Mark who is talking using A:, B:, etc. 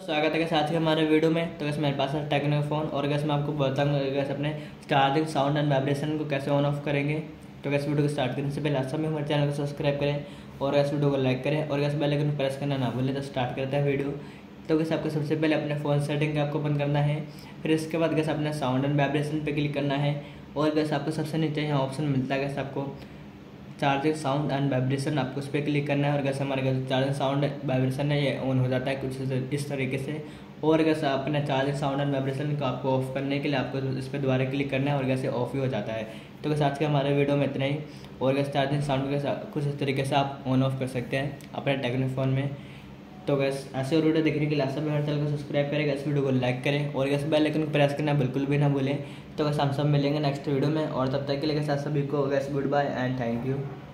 A: स्वागत है गैस आज के हमारे वीडियो में। तो गैस मेरे पास है टेक्नो फ़ोन और गैस मैं आपको बताऊंगा गैस अपने चार्जिंग साउंड एंड वाइब्रेशन को कैसे ऑन ऑफ करेंगे। तो गैस वीडियो को स्टार्ट करने से पहले आप सभी हमारे चैनल को सब्सक्राइब करें और गैस वीडियो को लाइक करें और गैस बेल आइकन प्रेस करना ना भूलें। तो स्टार्ट करते हैं वीडियो। तो गैस आपको सबसे पहले अपने फ़ोन सेटिंग आपको बंद करना है, फिर इसके बाद गैस अपने साउंड एंड वाइब्रेशन पर क्लिक करना है और गैस आपको सबसे नीचे यहाँ ऑप्शन मिलता है गैस आपको चार्जिंग साउंड एंड वाइब्रेशन, आपको उस पर क्लिक करना है और गैस हमारे गैस चार्जिंग साउंड वाइब्रेशन है ये ऑन हो जाता है कुछ इस तरीके से। और गैस अपने चार्जिंग साउंड एंड वाइब्रेशन को आपको ऑफ करने के लिए आपको इस पर दोबारा क्लिक करना है और गैस ऑफ ही हो जाता है। तो गैस आज के हमारे वीडियो में इतना ही। और गैस चार्जिंग साउंड के कुछ इस तरीके से आप ऑन ऑफ कर सकते हैं अपने टेक्नो फ़ोन में। तो गैस ऐसे और वीडियो देखने के लिए सब हमारे चैनल को सब्सक्राइब करें, इस वीडियो को लाइक करें और गैस बेल आइकन को प्रेस करना बिल्कुल भी ना भूलें। तो गैस हम सब मिलेंगे नेक्स्ट वीडियो में और तब तक के लिए गैस सभी को guys good bye and thank you.